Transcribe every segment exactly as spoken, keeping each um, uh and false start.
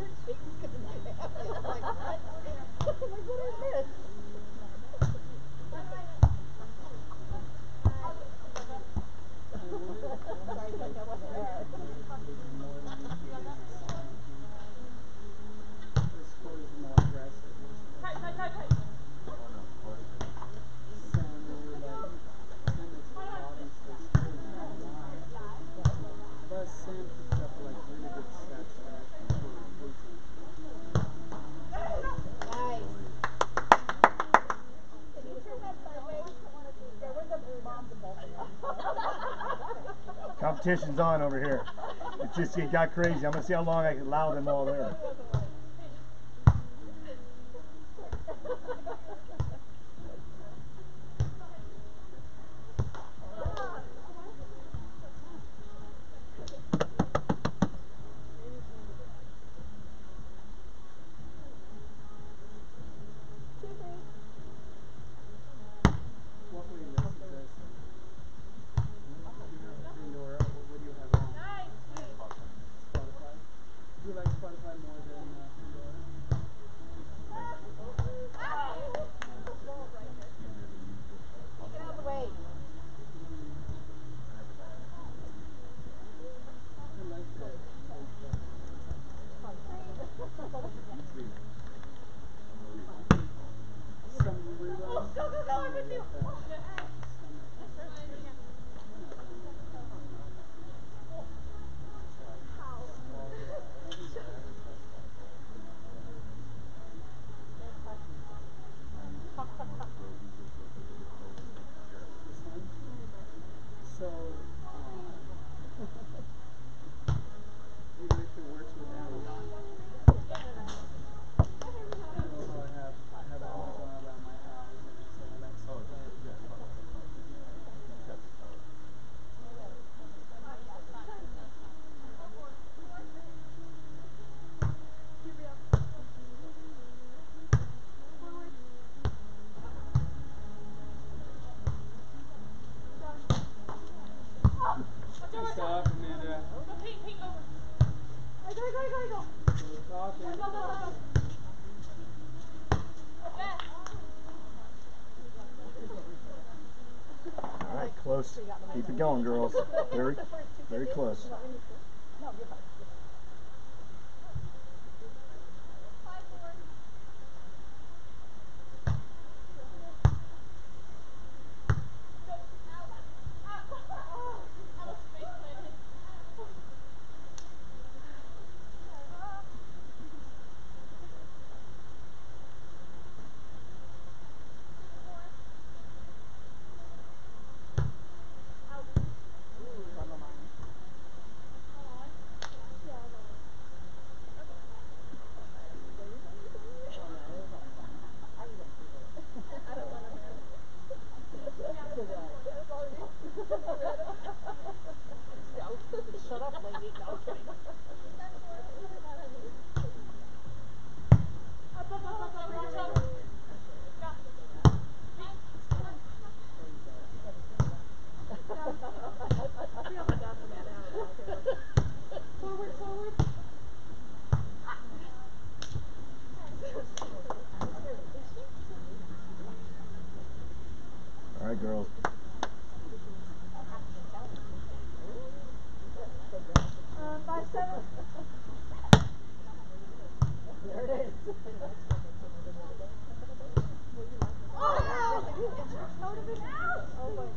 Competition's on over here. It's just, it got crazy. I'm gonna see how long I can allow them all there. Close. Keep it going, girls. Very, very close. Shut up, lady. No, I'm kidding. Forward, forward. All right, girls. Uh, five, seven. There it is. Oh, no! That would have been out. Oh, boy.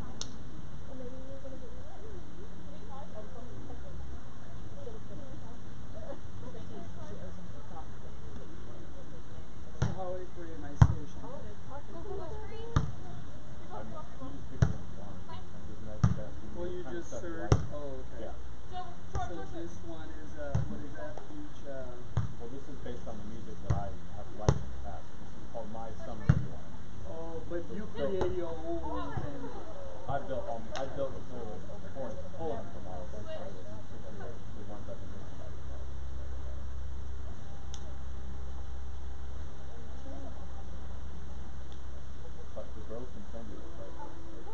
Holly for my station. Well, you just search. Oh, okay. Yeah. So this one is uh, what is that? Each. Uh, well, this is based on the music that I have licensed past. This is called My Summer Rewind. oh, but you create your own thing. I built um, I built the full pulling pulling from all of those the ones I've been listening to. But the growth and Cindy was like,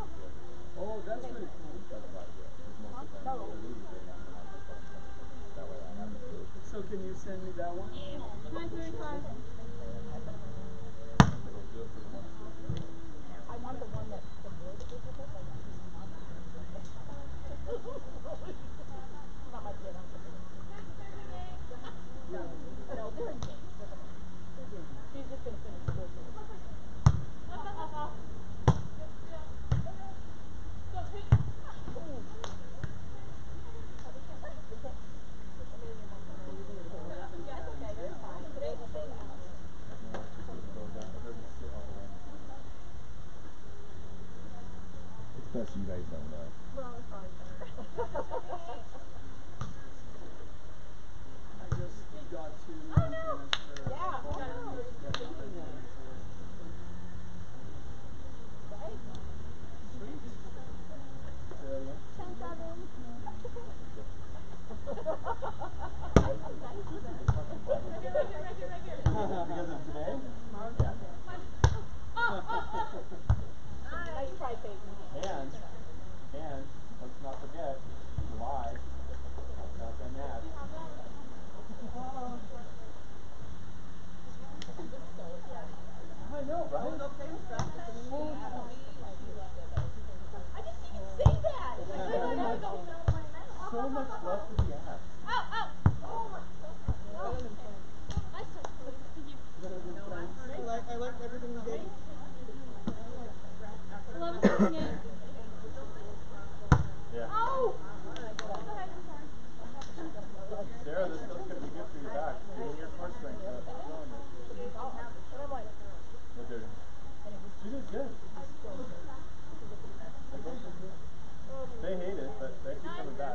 oh, that's pretty cool. That's right, yeah. Because most of them, no. They're really great on the that nine thirty-five. I want the one that the boy that goes with it, like not my kid, I'm no, they're engaged. She's just gonna finish school. It's best you guys don't know. Well, it's probably better. I just got to maintenance for. Yeah. Oh, no. Sweet. Say that again? ten seven. Because of today? Yeah. Nice try, Peyton. And, and, let's not forget, July, not that match. I know, right? I didn't even say that. So much love to be asked. Oh, oh. Oh my God. Nice one. Thank you. I like, I like everything we did. eleven seventy-eight. Yeah. Oh! Go ahead, I'm sorry. Sarah, this stuff's gonna be good for your back. Getting your core strength up. I'm telling you. What did? She did good. They hate it, but they keep coming back.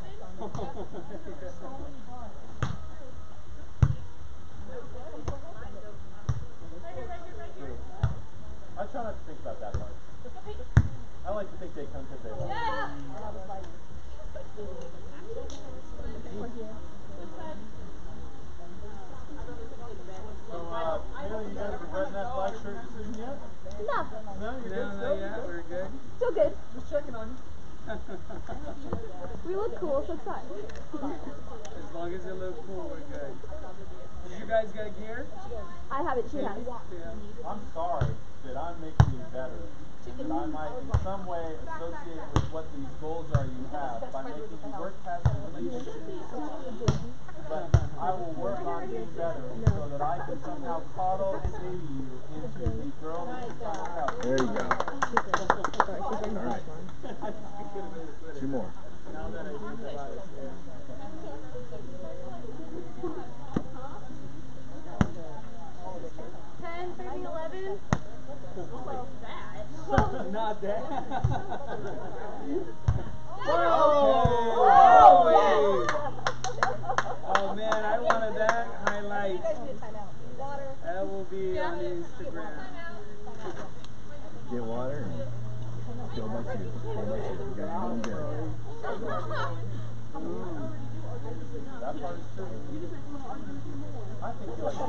I try not to think about that part. I like to think they come because they love Yeah. So, uh, Haley, you guys regretting that black shirt decision yet? No. No, you're No, good no, still? yeah, we're good. Still good. Just checking on you. We look cool, so it's fine. As long as you look cool, we're good. Did you guys get gear? I have it, she has. Yeah. I'm sorry that I'm making you better. And that I might in some way associate with what these goals are you have by making you work past the relationships. But I will work on being better so that I can somehow coddle and baby you into the girl that you find out. There you go. All right. Two more. Now that I think about it, yeah. ten, thirteen, eleven. Not that. Whoa! Whoa! Oh man, I wanted that highlight. That will be on Instagram. Get water and go by two. Go by two. You got one good. That part is true. I think you like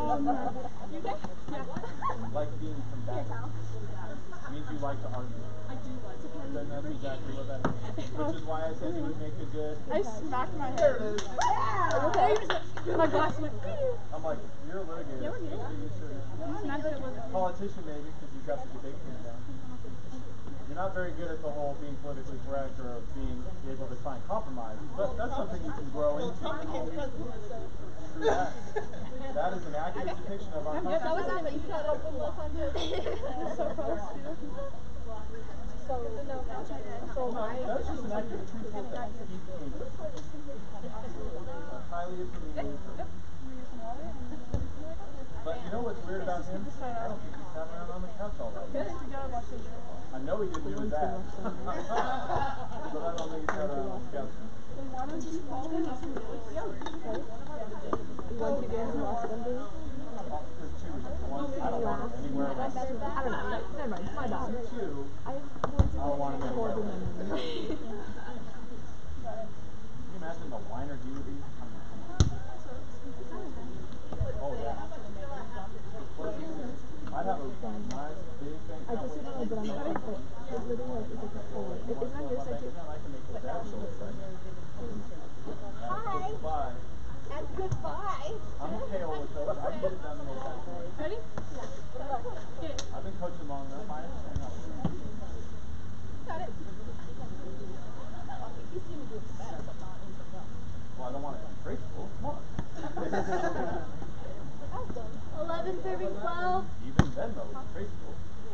like being combative. Means you like to argue. I do like to Then that's exactly what that means. Which is why I said you would make a good. I smacked my head. There it is. Okay. My glass went. I'm like, you're a litigator. Yeah, we're good. So you should. Politician maybe, because you've got the debate team down. You're not very good at the whole being politically correct or being able to find compromise, but that's something you can grow into. True that. That is an accurate depiction of our country. That was at least not open so close to. So, no, so No, that's just an accurate, truthful thing. Uh, highly opinionated. But you know what's weird about him? I don't think he sat around on the couch all night. I know he didn't do his ad. But I don't think he sat around on the couch. why don't you call them? You want to dance in Los Angeles? There's two reasons. One, I don't want it anywhere around. I don't know. Never mind. My bad. Two, I I don't want him anywhere horrible around. memory. Can you imagine the whiner he would be? I mean, come on. Oh, yeah. I'd have a nice big bank I account just with remember, but I'm not like, it literally like, is like a full, it, it's not your side too. I can make the dad show it right. Hi. Goodbye. And goodbye. I'm okay with those. I can do eleven serving twelve. Even then, though, it's traceable.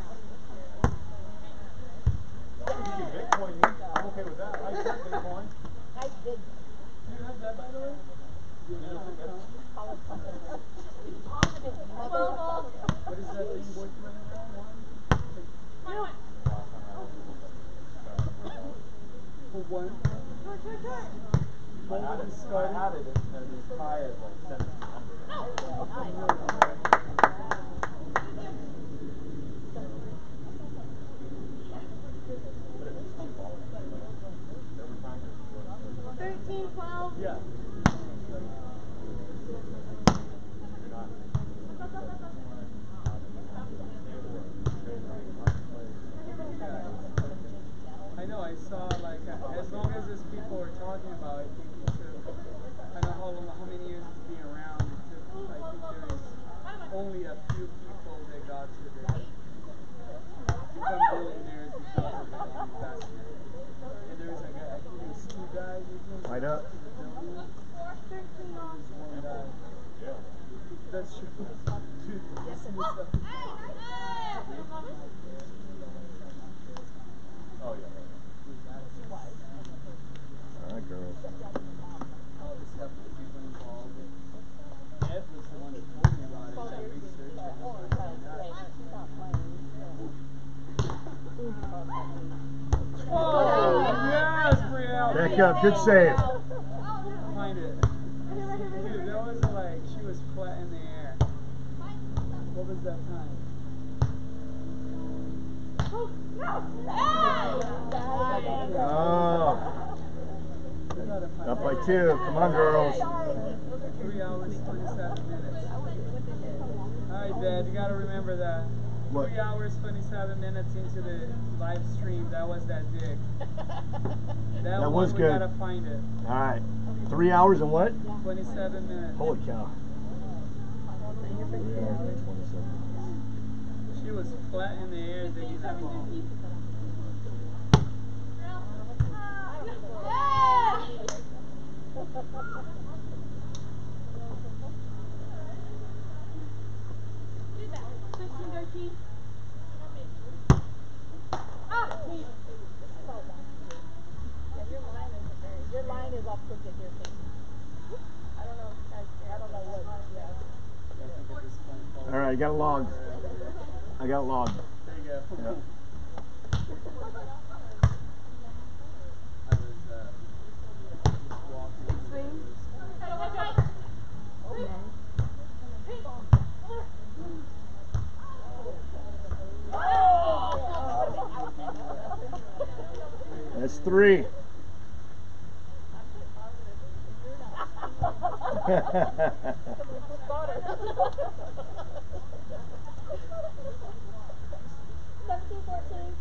You can Bitcoin me. I'm okay with that. I accept Bitcoin. I did. Do you have that, by the way? You know, that's- twelve all. What is that thing working right now? One? No. last time I was able to spend four dollars. For one? Sure, sure, sure. I had it, I had it at, at as high as like seventeen hundred. But it was cheap all the time. There were times it was thirteen, twelve. Yeah. you're not I know, I saw like, uh, as long as these people are talking about it, I think it took, I don't know how long, how many years it's been around. It took, I think there is only a few people that got to the, become billionaires because of the investment. And there was a guy, I think there was two guys, I think. Light up. thirteen all. One guy. jail. That's true. Dude, this is stuff. Oh yeah. Alright, girls. All the stuff that people involved. Ed was the one that told me about it, that research. And I was like, oh, yes, Brielle. Back up, good save. Find it. Dude, that was like, she was flat in the air. What was that time? Oh, no. Oh, We gotta find up it. by two. Come on, girls. Three hours, twenty-seven minutes. Alright, Dad, you gotta remember that. What? Three hours, twenty-seven minutes into the live stream, that was that dig. That, That one, was we good. gotta find it. Alright. Three hours and what? twenty-seven minutes. Holy cow. Three hours and twenty-seven minutes. She was flat in the air digging that ball. sixteen, thirteen. Ah, me. Yeah, your line is very, your line is all crooked here, Peyton. I don't know, guys, I don't know what, yeah. I think at this point, Paul- Alright, I got a log. I got a log. There you go. Yep. I was uh, just walking. Swing. That's three. Seventeen, fourteen.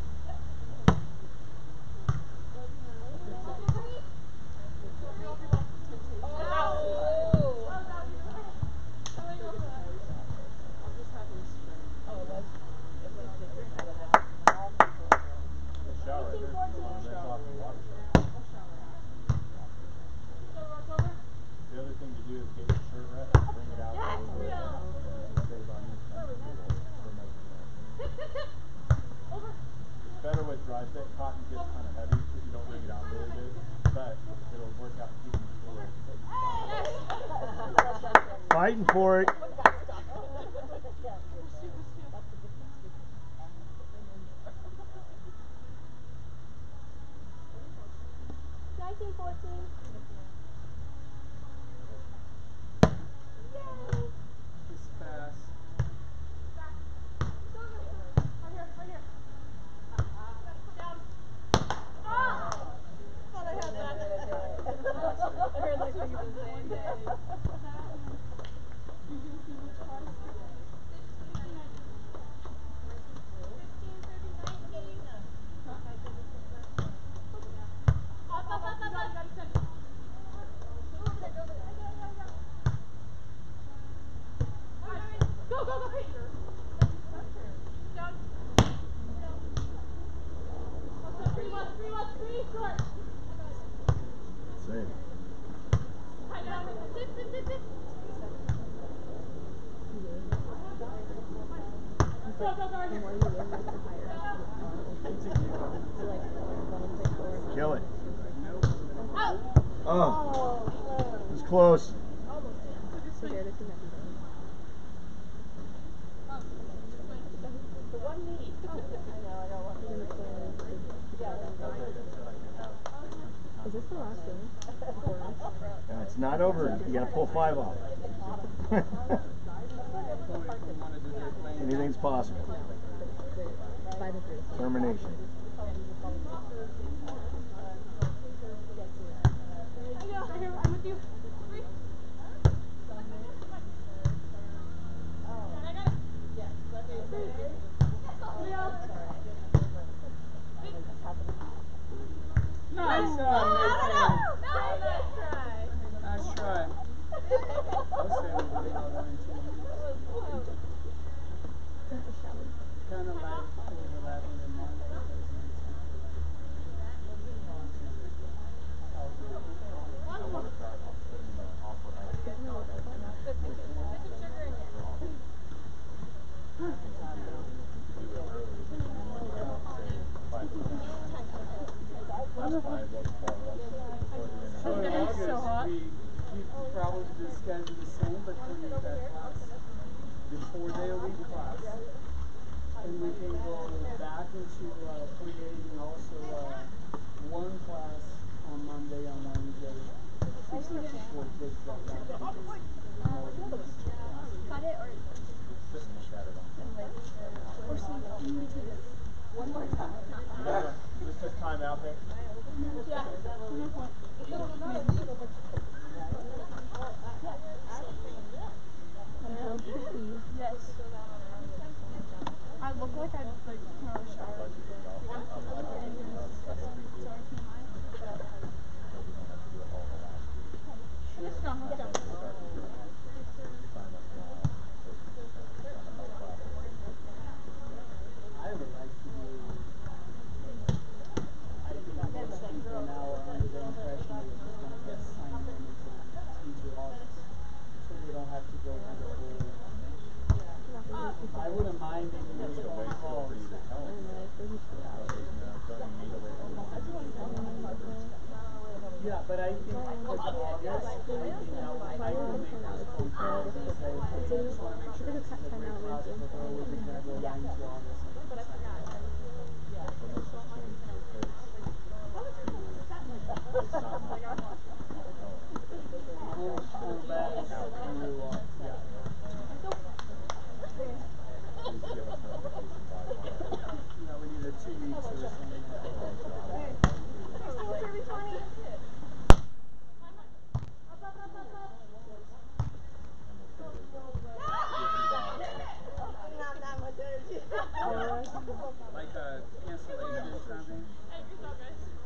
Shower right there. You want to rinse off the water. The other thing to do is get your shirt wet, bring it out a little bit. It stays on your skin. It'll make it nice. It's better with dry fit. Cotton gets kind of heavy if you don't bring it out really good, but it'll work out keeping it cooler. Fighting for it. nineteen, fourteen. Just fast. Right here, right here. Down. Ah! Thought I had that. I heard like what you were saying. You can see which cards. fifteen, thirteen, nineteen. Up, up, up, up, up. Go, go, go, Pete. Down. Three, one, three, one, three, short. Save. High down. Sit, sit, sit, sit. Go, go, go, right the here. more you win, like, the higher it is. So, like, one play four. Kill it. Out. Oh, Oh, close. it was close. Almost in. So they're the team that beat them. The one knee. I know, I got one. You're gonna play like, is this the last game? For us? No, it's not over. You gotta pull five off. Anything's possible. Five and three. Termination. Right here, I'm with you. Three. I got it. Yes, that's it. Three. Leo. Nice, uh, No, Nathan. nice try. Nice try. I'll say we did all that in two minutes. Kind of like overlapping the mark. So in August, we keep probably the schedule the same, but create that class, the four-day-a-week class, and we can go back into uh, creating also uh, one class on Monday, on Wednesday, for kids that got more than this class. Cut it or or sleep. You need to take this one more time. Yeah, this just time out there. Yeah. Yes. I look like I like come out of the shower. Let's go, let's go. I would like to be, I think most people now are under the impression that you're just gonna get signed into the teacher office, so they don't have to go through the whole. I wouldn't mind making those phone calls. Yeah, but I think with August, I think I would, I would make those phone calls and say, hey, I just wanna make sure this is a great class for her, we're gonna go right into August. But I forgot. Full, full back through, uh, yeah. Yeah, we need a two weeks or something. Like a cancellation or something. Hey, you're so good.